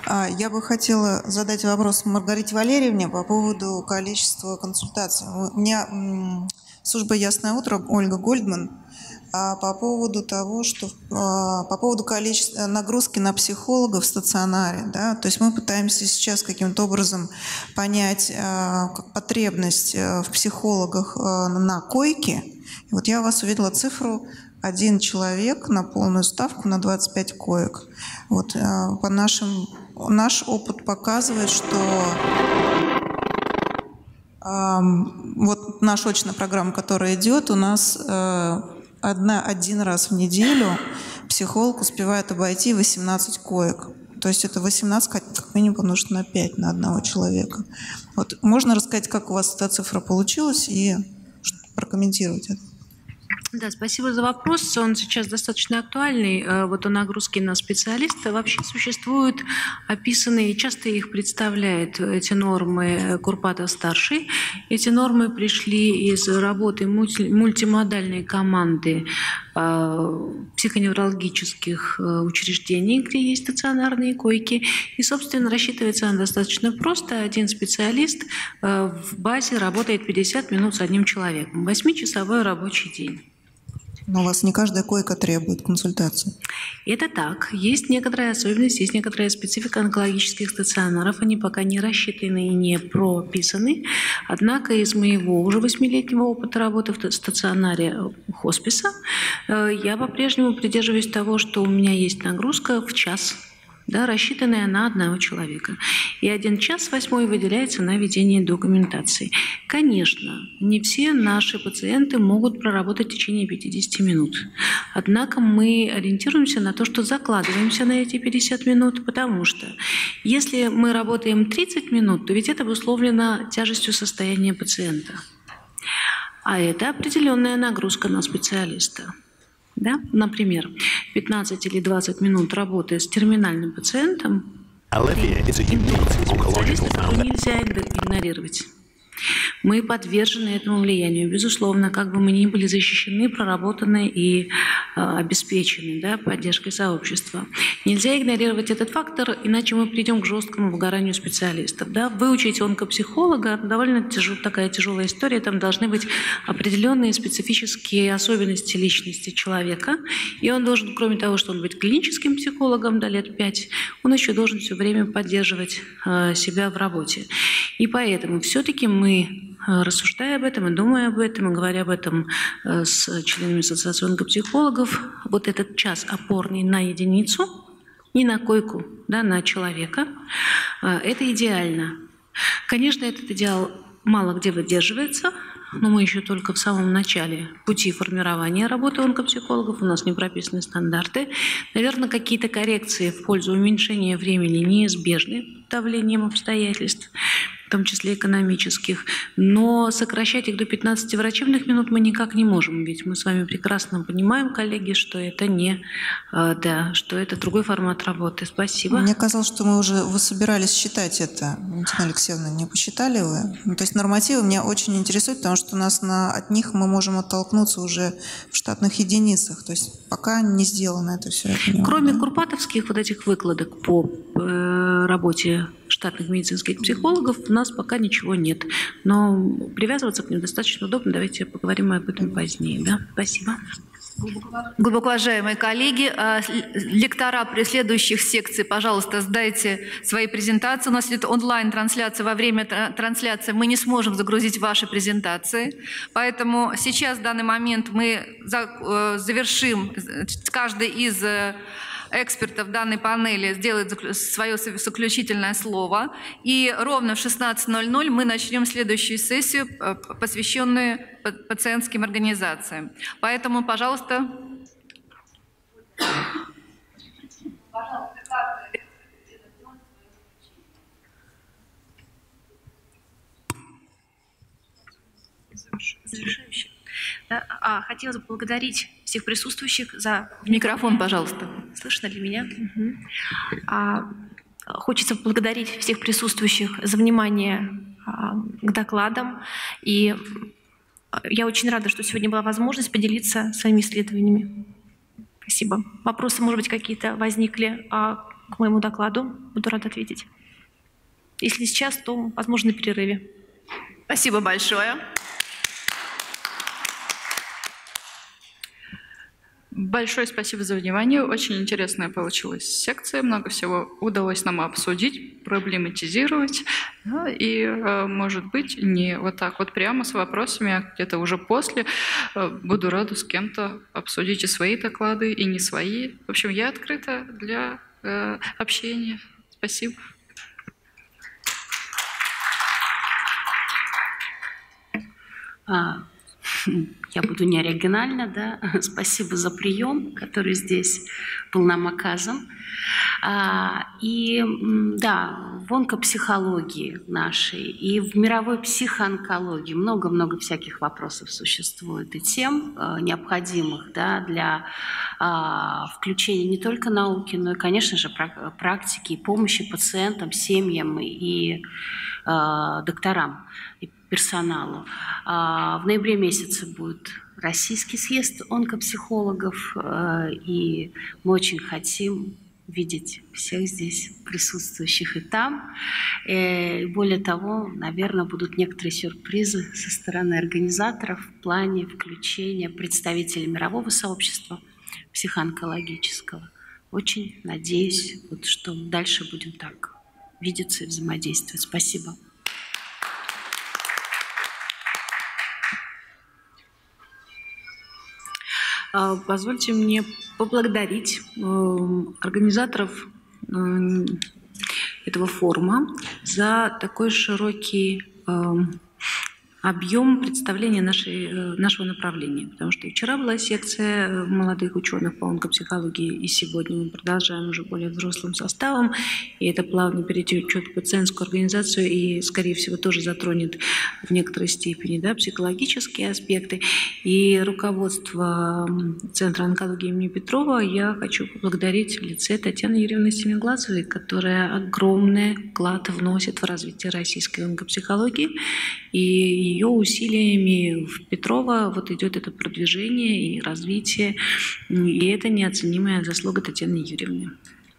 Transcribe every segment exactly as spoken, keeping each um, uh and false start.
Я бы хотела задать вопрос Маргарите Валерьевне по поводу количества консультаций. У меня служба «Ясное утро», Ольга Гольдман, по поводу того, что по поводу количества нагрузки на психологов в стационаре. Да? То есть мы пытаемся сейчас каким-то образом понять потребность в психологах на койке. И вот я у вас увидела цифру один человек на полную ставку на двадцать пять коек. Вот, по нашим, наш опыт показывает, что э, вот наша очная программа, которая идет, у нас э, одна, один раз в неделю психолог успевает обойти восемнадцать коек. То есть это восемнадцать, как минимум, помножить на пять на одного человека. Вот, можно рассказать, как у вас эта цифра получилась, и прокомментировать это? Да, спасибо за вопрос. Он сейчас достаточно актуальный. Вот о нагрузке на специалиста. Вообще существуют описанные, часто их представляет эти нормы Курпатов-старший. Эти нормы пришли из работы мультимодальной команды психоневрологических учреждений, где есть стационарные койки. И, собственно, рассчитывается она достаточно просто. Один специалист в базе работает пятьдесят минут с одним человеком. восьмичасовой рабочий день. Но у вас не каждая койка требует консультации. Это так. Есть некоторая особенность, есть некоторая специфика онкологических стационаров. Они пока не рассчитаны и не прописаны. Однако из моего уже восьмилетнего опыта работы в стационаре хосписа я по-прежнему придерживаюсь того, что у меня есть нагрузка в час, да, рассчитанная на одного человека. И один час восьмой выделяется на ведение документации. Конечно, не все наши пациенты могут проработать в течение пятидесяти минут. Однако мы ориентируемся на то, что закладываемся на эти пятьдесят минут, потому что если мы работаем тридцать минут, то ведь это обусловлено тяжестью состояния пациента. А это определенная нагрузка на специалиста. Да? Например, пятнадцать или двадцать минут работы с терминальным пациентом нельзя игнорировать. Мы подвержены этому влиянию. Безусловно, как бы мы ни были защищены, проработаны и э, обеспечены, да, поддержкой сообщества. Нельзя игнорировать этот фактор, иначе мы придем к жесткому выгоранию специалистов. Да. Выучить онкопсихолога довольно тяжел, такая тяжелая история. Там должны быть определенные специфические особенности личности человека. И он должен, кроме того, что он быть клиническим психологом до лет пять, он еще должен все время поддерживать э, себя в работе. И поэтому все-таки мы, рассуждая об этом и думая об этом, и говоря об этом с членами Ассоциации онкопсихологов, вот этот час опорный на единицу, не на койку, да, на человека, это идеально. Конечно, этот идеал мало где выдерживается, но мы еще только в самом начале пути формирования работы онкопсихологов, у нас не прописаны стандарты. Наверное, какие-то коррекции в пользу уменьшения времени неизбежны давлением обстоятельств, в том числе экономических, но сокращать их до пятнадцати врачебных минут мы никак не можем, ведь мы с вами прекрасно понимаем, коллеги, что это не, да, что это другой формат работы. Спасибо. Мне казалось, что мы уже, вы собирались считать это, Валентина Алексеевна, не посчитали вы? Ну, то есть нормативы меня очень интересуют, потому что у нас на, от них мы можем оттолкнуться уже в штатных единицах, то есть пока не сделано это все. Понимаю, кроме да? курпатовских вот этих выкладок по э, работе штатных медицинских психологов у нас пока ничего нет. Но привязываться к ним достаточно удобно. Давайте поговорим об этом позднее. Да? Спасибо. Глубоко уважаемые коллеги, лектора при следующих секций, пожалуйста, сдайте свои презентации. У нас идет онлайн-трансляция. Во время трансляции мы не сможем загрузить ваши презентации. Поэтому сейчас, в данный момент, мы завершим, каждый из экспертов данной панели сделает свое заключительное слово. И ровно в шестнадцать ноль ноль мы начнем следующую сессию, посвященную пациентским организациям. Поэтому, пожалуйста. Завершающий. Да, а, хотелось бы поблагодарить всех присутствующих за... Микрофон, пожалуйста. Слышно ли меня? Угу. А, хочется поблагодарить всех присутствующих за внимание а, к докладам. И я очень рада, что сегодня была возможность поделиться своими исследованиями. Спасибо. Вопросы, может быть, какие-то возникли а, к моему докладу. Буду рада ответить. Если сейчас, то, возможно, на перерыве. Спасибо большое. Большое спасибо за внимание. Очень интересная получилась секция. Много всего удалось нам обсудить, проблематизировать. Да, и, может быть, не вот так вот прямо с вопросами, а где-то уже после. Буду рада с кем-то обсудить и свои доклады, и не свои. В общем, я открыта для э, общения. Спасибо. А, я буду не оригинальна, да. Спасибо за прием, который здесь был нам оказан. А, и да, в онкопсихологии нашей и в мировой психоонкологии много-много всяких вопросов существует и тем необходимых, да, для а, включения не только науки, но и, конечно же, практики и помощи пациентам, семьям и а, докторам и персоналу. А, в ноябре месяце будет Российский съезд онкопсихологов, а, и мы очень хотим видеть всех здесь присутствующих и там. И более того, наверное, будут некоторые сюрпризы со стороны организаторов в плане включения представителей мирового сообщества психоонкологического. Очень надеюсь, вот, что дальше будем так видеться и взаимодействовать. Спасибо. Позвольте мне поблагодарить организаторов этого форума за такой широкий объем представления нашей, нашего направления. Потому что вчера была секция молодых ученых по онкопсихологии, и сегодня мы продолжаем уже более взрослым составом. И это плавно перетечет в пациентскую организацию и, скорее всего, тоже затронет в некоторой степени, да, психологические аспекты. И руководство Центра онкологии имени Петрова я хочу поблагодарить в лице Татьяны Юрьевны Семиглазовой, которая огромный вклад вносит в развитие российской онкопсихологии. И ее усилиями в Петрова вот идет это продвижение и развитие, и это неоценимая заслуга Татьяны Юрьевны.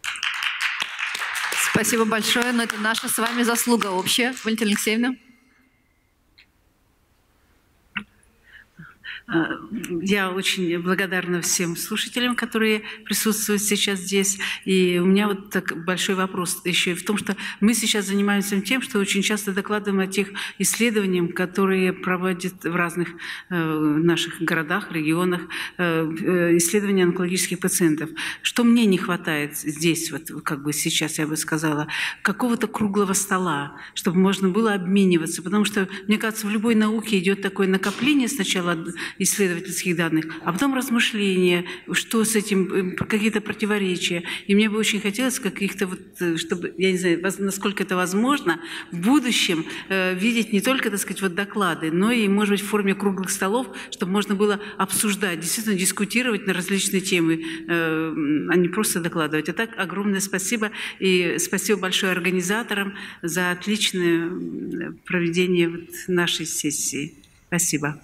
Спасибо большое, но это наша с вами заслуга общая. Валентина Алексеевна. Я очень благодарна всем слушателям, которые присутствуют сейчас здесь. И у меня вот так большой вопрос еще и в том, что мы сейчас занимаемся тем, что очень часто докладываем о тех исследованиях, которые проводят в разных э, наших городах, регионах, э, исследования онкологических пациентов. Что мне не хватает здесь, вот как бы сейчас я бы сказала, какого-то круглого стола, чтобы можно было обмениваться. Потому что, мне кажется, в любой науке идет такое накопление сначала исследовательских данных, а потом размышления, что с этим, какие-то противоречия. И мне бы очень хотелось каких-то, вот, чтобы, я не знаю, насколько это возможно, в будущем э, видеть не только, так сказать, вот доклады, но и, может быть, в форме круглых столов, чтобы можно было обсуждать, действительно дискутировать на различные темы, э, а не просто докладывать. А так, огромное спасибо. И спасибо большое организаторам за отличное проведение вот нашей сессии. Спасибо.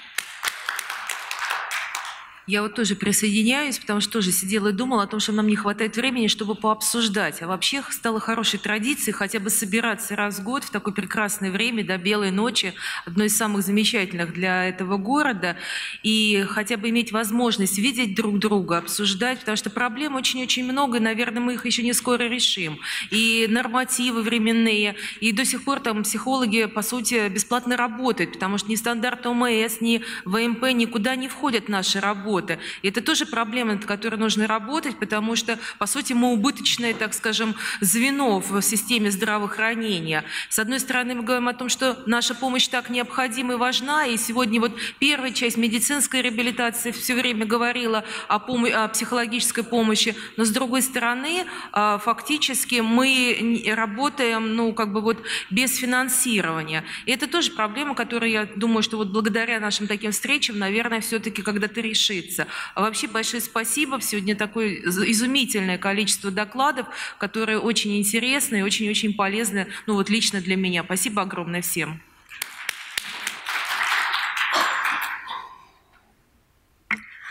Я вот тоже присоединяюсь, потому что тоже сидела и думала о том, что нам не хватает времени, чтобы пообсуждать. А вообще стало хорошей традицией хотя бы собираться раз в год в такое прекрасное время, до белой ночи, одно из самых замечательных для этого города, и хотя бы иметь возможность видеть друг друга, обсуждать, потому что проблем очень-очень много, и, наверное, мы их еще не скоро решим. И нормативы временные, и до сих пор там психологи, по сути, бесплатно работают, потому что ни стандарт ОМС, ни ВМП никуда не входят в наши работы. И это тоже проблема, над которой нужно работать, потому что, по сути, мы убыточное, так скажем, звено в системе здравоохранения. С одной стороны, мы говорим о том, что наша помощь так необходима и важна, и сегодня вот первая часть медицинской реабилитации все время говорила о, пом- о психологической помощи, но с другой стороны, фактически мы работаем, ну, как бы вот без финансирования. И это тоже проблема, которую, я думаю, что вот благодаря нашим таким встречам, наверное, все-таки когда-то решится. А вообще большое спасибо. Сегодня такое изумительное количество докладов, которые очень интересны и очень-очень полезны, ну вот лично для меня. Спасибо огромное всем.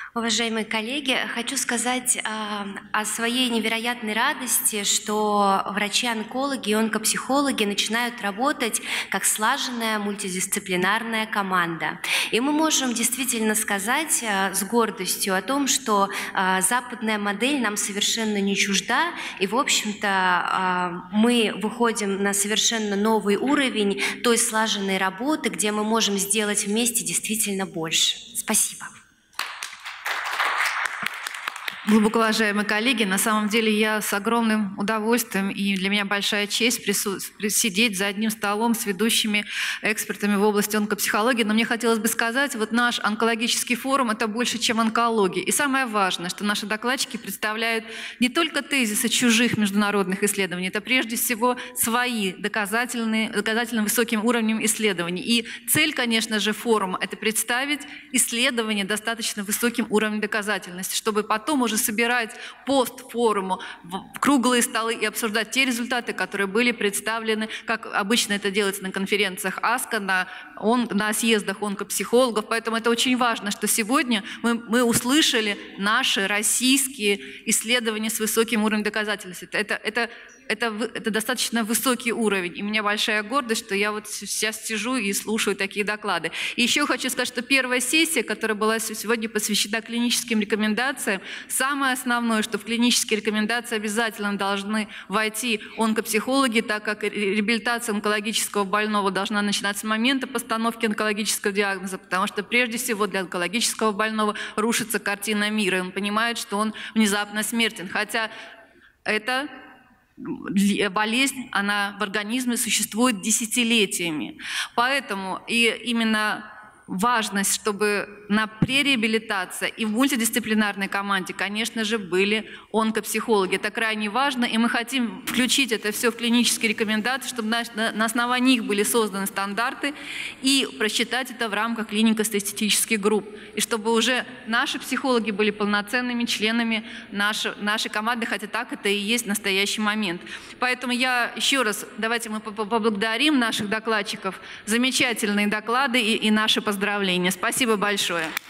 Уважаемые коллеги, хочу сказать э, о своей невероятной радости, что врачи-онкологи и онкопсихологи начинают работать как слаженная мультидисциплинарная команда. И мы можем действительно сказать э, с гордостью о том, что э, западная модель нам совершенно не чужда, и, в общем-то, э, мы выходим на совершенно новый уровень той слаженной работы, где мы можем сделать вместе действительно больше. Спасибо. Глубоко уважаемые коллеги, на самом деле я с огромным удовольствием, и для меня большая честь сидеть за одним столом с ведущими экспертами в области онкопсихологии. Но мне хотелось бы сказать, вот наш онкологический форум – это больше, чем онкология. И самое важное, что наши докладчики представляют не только тезисы чужих международных исследований, это прежде всего свои доказательные, доказательно высоким уровнем исследований. И цель, конечно же, форума – это представить исследования достаточно высоким уровнем доказательности, чтобы потом уже собирать пост-форуму в круглые столы и обсуждать те результаты, которые были представлены, как обычно это делается на конференциях АСКО, на, он, на съездах онкопсихологов. Поэтому это очень важно, что сегодня мы, мы услышали наши российские исследования с высоким уровнем доказательности. Это, это, это, это достаточно высокий уровень. И у меня большая гордость, что я вот сейчас сижу и слушаю такие доклады. И еще хочу сказать, что первая сессия, которая была сегодня посвящена клиническим рекомендациям, самое основное, что в клинические рекомендации обязательно должны войти онкопсихологи, так как реабилитация онкологического больного должна начинаться с момента постановки онкологического диагноза, потому что прежде всего для онкологического больного рушится картина мира, и он понимает, что он внезапно смертен. Хотя это болезнь, она в организме существует десятилетиями. Поэтому и именно важность, чтобы на пререабилитации и в мультидисциплинарной команде, конечно же, были онкопсихологи. Это крайне важно, и мы хотим включить это все в клинические рекомендации, чтобы на, на основании них были созданы стандарты и просчитать это в рамках клинико-статистических групп. И чтобы уже наши психологи были полноценными членами нашей, нашей команды, хотя так это и есть в настоящий момент. Поэтому я еще раз, давайте мы поблагодарим наших докладчиков. Замечательные доклады и, и наши поздравления. Спасибо большое.